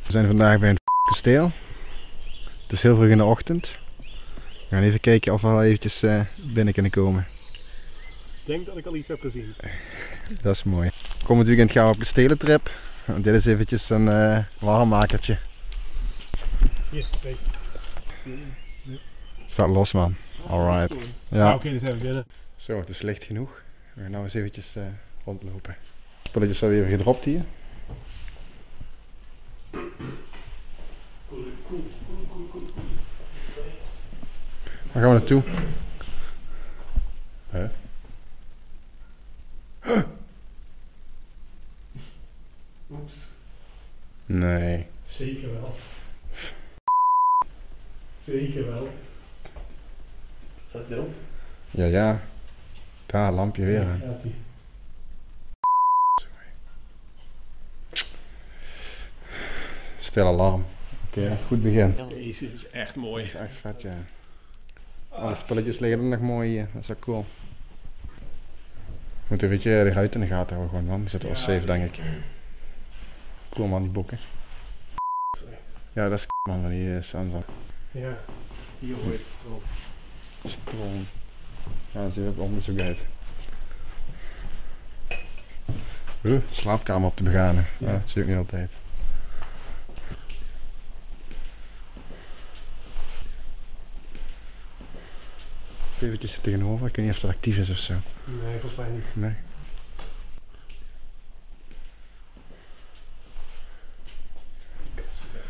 We zijn vandaag bij een kasteel. Het is heel vroeg in de ochtend. We gaan even kijken of we al eventjes binnen kunnen komen. Ik denk dat ik al iets heb gezien. Dat is mooi. Komend weekend gaan we op kastelentrip. Dit is eventjes een warmmakertje. Hier, kijk. Staat los, man. Alright. Ja. Oké, dan zijn we binnen. Zo, het is licht genoeg. We gaan nou eens eventjes rondlopen. Spulletjes alweer gedropt hier. Waar gaan we naartoe? Huh? Oeps. Nee. Zeker wel. Zeker wel. Staat erop? Ja, ja. Daar, lampje weer aan. Ja, die. Stil alarm. Oké, goed begin. Deze is echt mooi. Dat is echt vet, ja. Alle spulletjes liggen er nog mooi hier. Dat is wel cool. Moet een beetje de ruit in de gaten houden, gewoon, man. Die zitten wel safe, denk ik. Cool, man, die bokken. Ja, dat is man van die Sansa. Ja, hier hoor je het stroom. Stroom. Ja, dat ziet er ook onderzoek uit. Slaapkamer op te beganen. Ja, dat zie ik niet altijd. Eventjes tegenover, ik weet niet of dat actief is of zo. Nee, volgens mij niet. Nee. Dat is echt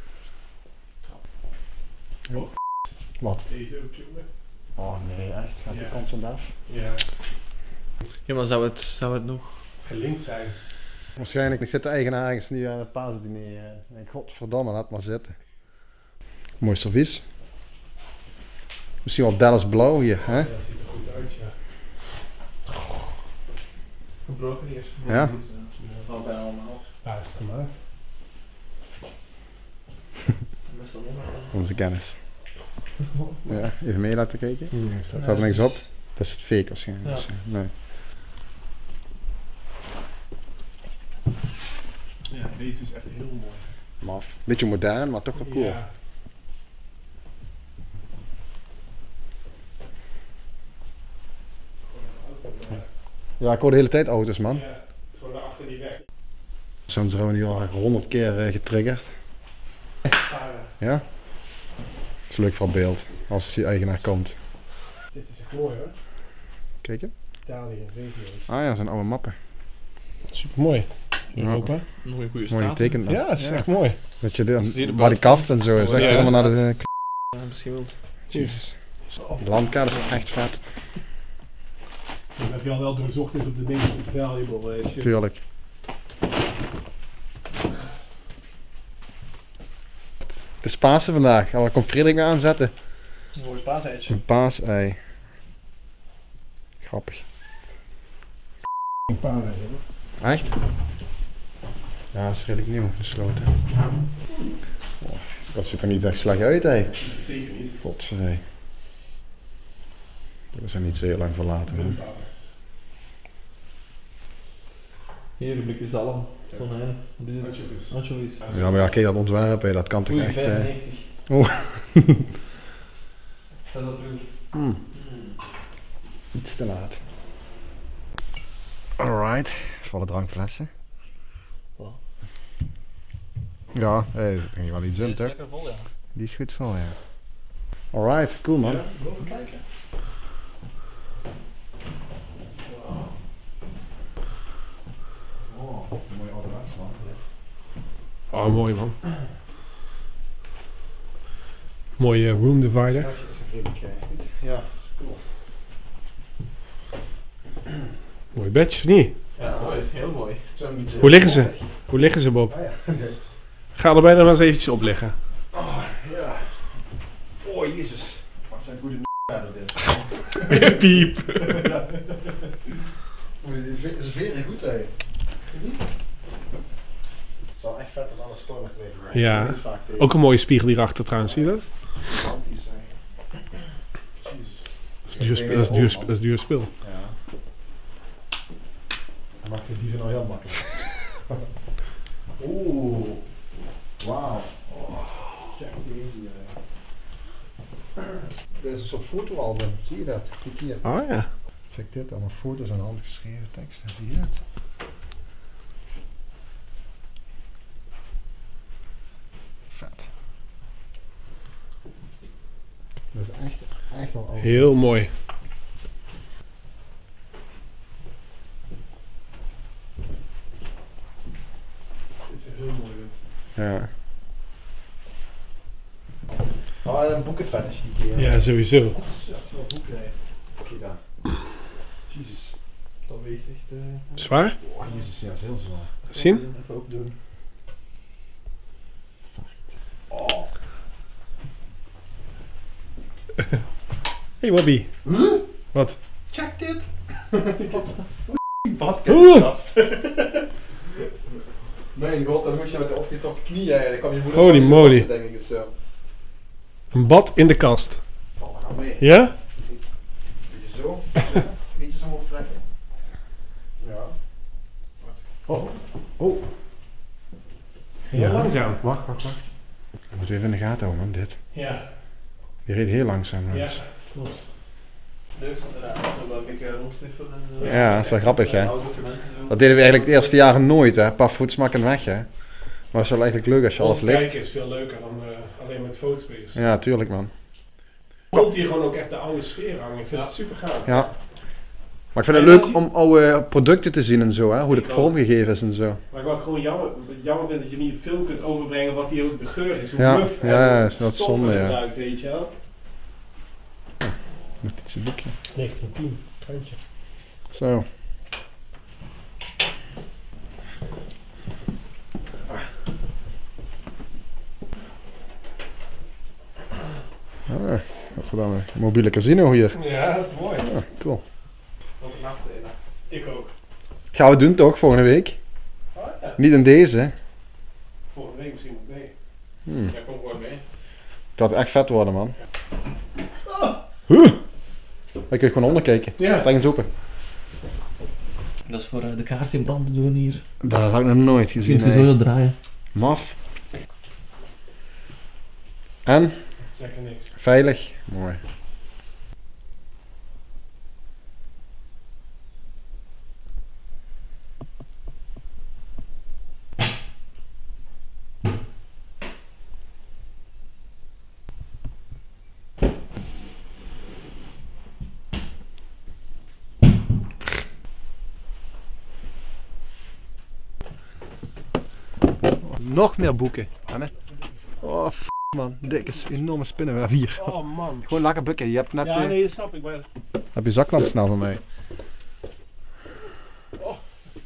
mooi. Oh. Wat? Deze ook, jongen. Oh nee, echt? Gaat die constant af? Ja. Ja, maar zou het nog? Gelinkt zijn. Waarschijnlijk zit de eigenaar ergens nu aan het paasdiner. Godverdomme, laat maar zitten. Mooi servies. Misschien wel Dallas blauw hier, hè? Ja, dat ziet er goed uit, ja. Gebroken hier. Ja? Dat valt bijna allemaal. Ja, dat is gemaakt. Best wel helemaal. Onze kennis. Ja, even mee laten kijken. Nee, Staat er niks op? Dat is het fake waarschijnlijk. Ja. Dus, nee. Ja, deze is echt heel mooi. Maf. Beetje modern, maar toch wel cool. Ja. Ja, ik hoor de hele tijd auto's, man. Ja, gewoon naar achter die weg. Soms hebben we nu al 100 keer getriggerd. Ja? Dat is leuk voor het beeld, als die eigenaar komt. Dit is echt mooi hoor. Kijk je? Italië, regio's. Ah ja, dat zijn oude mappen. Super mooi. Europa. Nog een goede Mooi staat. getekend. Ja, dat is echt mooi. Dat je Zie je de waar die kaft en zo is, echt Ja. helemaal naar de... Misschien wel. Jezus. De landkaart is echt vet. Dat je al wel doorzocht is op de meest valuable, weet je. Tuurlijk. Het is Pasen vandaag. Gaan we komt Frederik weer aanzetten? Een mooi paaseitje. Een paasei. Grappig. Een paar weken. Echt? Ja, dat is redelijk nieuw, gesloten. Oh, dat ziet er niet echt slecht uit, hè? Zeker niet. Godverdomme. We zijn niet zo heel lang verlaten, man. Hier een blikje zalm. Tonijn. Anchovies. Ja, maar ja, kijk dat ontwerp, hè, dat kan toch Oei, echt... 95. Oh. Dat is dat duur. Iets te laat. Alright, volle drankflessen. Wow. Ja, er ging wel iets in, Die is toch? lekker vol, ja. Die is goed zo, ja. Alright, cool man. Ja, boven kijken. Oh, mooi ouderwets man. Oh, mooi man. Mooie room divider. Dat is redelijk goed. Ja, dat is cool. Mooi bedje, of niet? Ja, mooi. Dat is heel mooi. Hoe liggen ze? Hoe liggen ze, Bob? Ah ja, oké. Ga er bijna maar eens eventjes op liggen. Oh, ja. Oh, jezus. Wat zijn goede n***en dit. Piep. Ja. Dit is veren goed, hè. Het is wel echt vet dat alles spoor gekregen. Ja. Dat is vaak tegen. Ook een mooie spiegel hierachter trouwens, zie je dat? Gigantisch, hè. Jezus. Dat is duur spul. Ja. Dan maak je die nou heel makkelijk. Oeh. Wauw. Check deze hier. Dit is een soort fotoalbum, zie je dat? Kijk hier. Oh ja. Check dit, allemaal foto's en handgeschreven teksten, zie je dat? Vet. Dat is echt wel oud. Heel mooi. Dit is heel mooi dit. Ja. Oh, en een boekenfetish die keer. Ja, sowieso. Ja, wel goed krijgen. Kijk daar. Jezus. Dat weegt echt. Zwaar? Oh, Jezus, ja, dat is heel zwaar. Zien? Even open doen. Oh. Hey Bobby. Huh? Wat? Check dit! Oeh. Badkast. Mijn god, dan moest je met de opgetrokken knieën en dan kwam je moeder Holy zo moly. vasten, denk ik het zo. Een bad in de kast. Val er nou mee. Ja? Beetje zo, beetje zo optrekken. Ja. Oh, oh. Ja, langzaam. Wacht. Ik moet even in de gaten houden, man, dit. Ja. Die reed heel langzaam. Ja, langs. klopt. Dus inderdaad, zo wel een beetje rondsniffelen en zo. Ja, dat is wel grappig, hè. Oude documenten zo. Dat deden we eigenlijk de eerste jaren nooit, hè. Een paar voetsmakken weg, hè. Maar het is wel eigenlijk leuk als je alles ligt. Kijken is veel leuker dan alleen met foto's bezig. Ja, tuurlijk, man. Je voelt hier gewoon ook echt de oude sfeer hangen. Ik vind het super gaaf. Ja. Maar ik vind het leuk om oude producten te zien en zo, hè. Hoe het vormgegeven is en zo. Maar wat ik gewoon jammer vind dat je niet veel kunt overbrengen wat hier ook de geur is. Hoe Ja, muf ja, en is wat stoffen zonde, ja. gebruikt, weet je wel. Moet iets in het boekje. 1910, kantje. Zo. Ah, wat gedaan, een mobiele casino hier. Ja, dat is mooi. Ah, cool. Overnachten in nacht. Ik ook. Gaan we doen toch, volgende week? Oh, ja. Niet in deze, hè? Volgende week misschien nog mee. Ja, kom gewoon mee. Het gaat echt vet worden, man. Oh. Huh. Ik kun gewoon onderkijken. Ja. Trek eens open. Dat is voor de kaart in brand te doen hier. Dat had ik nog nooit Je gezien. kunt zo heel draaien. Maf. En? Zeg er niks. Veilig? Mooi. Nog meer boeken. Anne. Oh, man. Dikke, enorme spinnenweb hier. Oh man. Gewoon lekker bukken. Je hebt net Ja, nee, dat snap ik. Maar... heb je zaklamp snel van mij. Oh.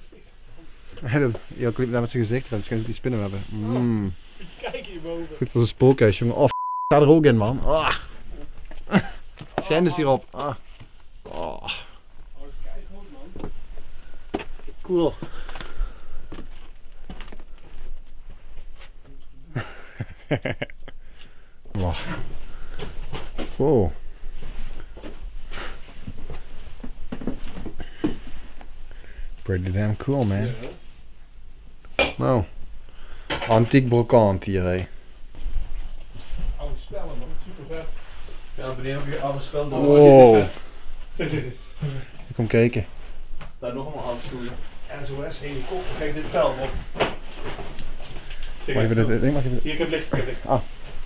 Ja, ik liep net met zijn gezicht, dan schijnt die spinnenwebben. Mm. Kijk hierboven. Goed voor zijn spookhuis, jongen. Oh, ga er ook in, man. Ah. Schijn dus hierop. Ah. Oh. Oh, dat is keigoed, man. Cool. Wacht. Wow. Pretty damn cool, man. Ja. Nou. Antiek brokant hier, hé. Oude spellen, man. Super vet. Ja, beneden op je oude spel door. Wow. Kom kijken. Daar nog allemaal oude stoelen. SOS helikopter. Kijk dit veld op. Wacht even, dit ding, wacht even. Hier, ik heb licht. Ah.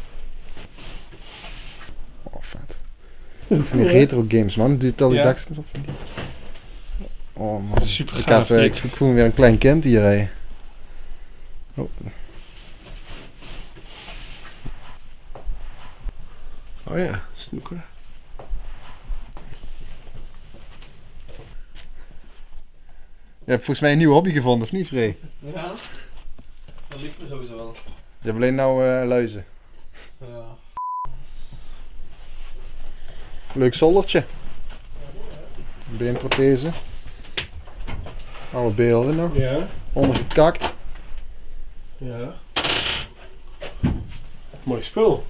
Oh, vet. Van die retro games, man. Die tel die Ja. dekens op. Oh, man. Super Ik, gaaf, heb, dit. ik voel me weer een klein kind hier, hé. Oh. Oh ja, snoeker. Je hebt volgens mij een nieuwe hobby gevonden, of niet, Free? Ja. Dat ligt me sowieso wel. Je hebt alleen nou luizen. Ja. Leuk zoldertje. Beenprothese. Oude beelden nog. Ja. Ondergekakt. Ja. Mooi spul.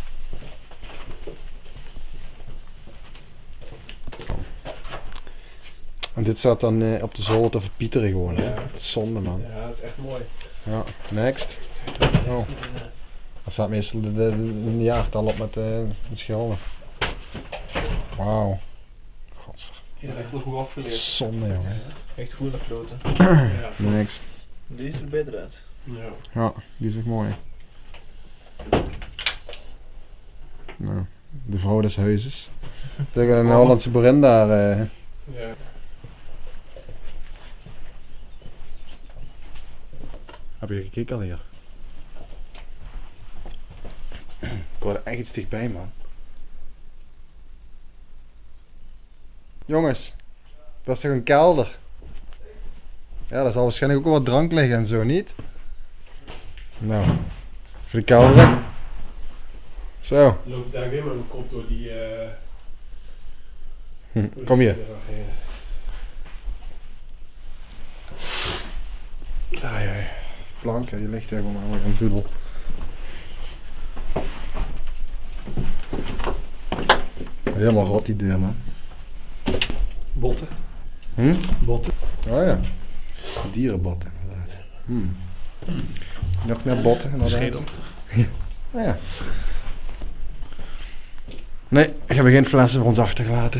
En dit staat dan op de zolder te verpieteren gewoon. Hè? Ja. Dat is zonde, man. Ja, dat is echt mooi. Ja, next. Oh. Er staat meestal een jaartal op met het schelden. Wauw. Godver. Ja, echt wel goed afgeleerd. Zonde jongen. Echt goed naar kloten. Ja. Niks. Die ziet er beter uit. Ja. Ja, die is echt mooi. Nou, de vrouw des huizes. Tegen een Hollandse boerin daar. Ja. Heb je gekeken al hier? Ik word er echt iets dichtbij, man. Jongens, dat is toch een kelder? Ja, daar zal waarschijnlijk ook wel wat drank liggen en zo, niet? Nou, voor de kelder in. Zo, Dan loop ik daar weer met mijn kop door die... kom hier. Ai, ai. Plank, die ligt daar gewoon maar een doedel. Helemaal rot die deur, man. Botten. Botten? Oh ja. Dierenbotten, inderdaad. Nog meer botten, inderdaad. Schedel. Oh ja. Nee, ik heb geen flessen voor ons achtergelaten.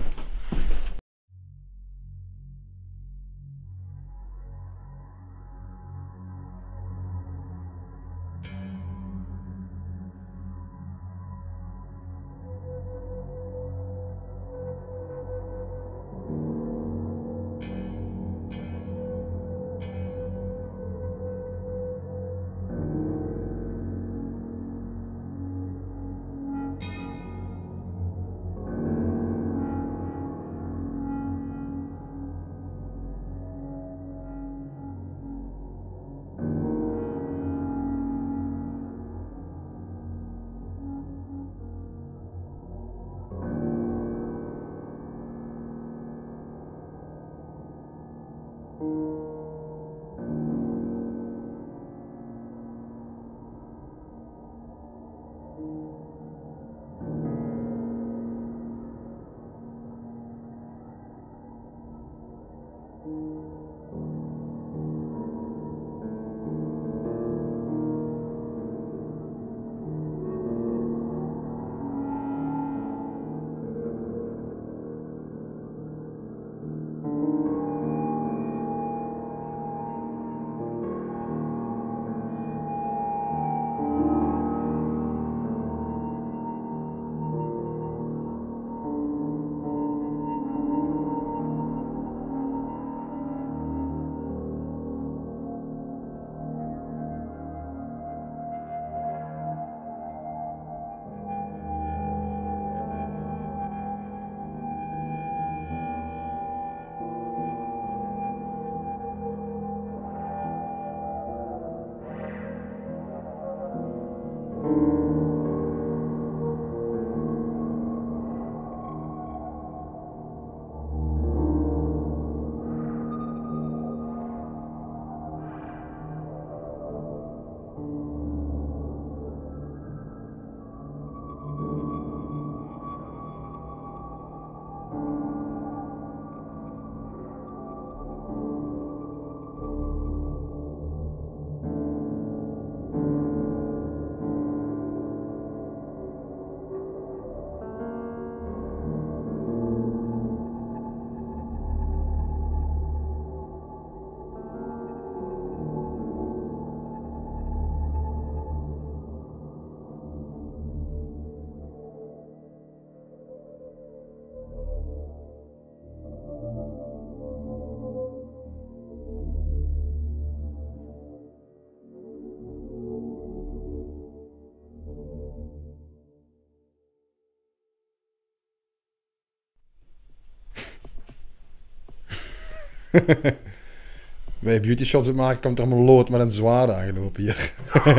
Bij beauty shots het maken komt er allemaal lood met een zwaard aangelopen hier.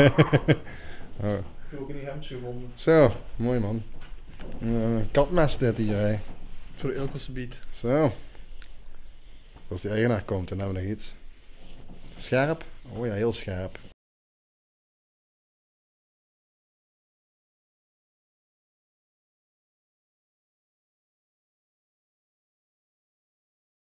Oh. Ik heb ook in die hemd gevonden. Zo, mooi man. Een katmes dit hier, hè. Voor elke gebied. Zo. Als die eigenaar komt, dan hebben we nog iets. Scherp? Oh ja, heel scherp.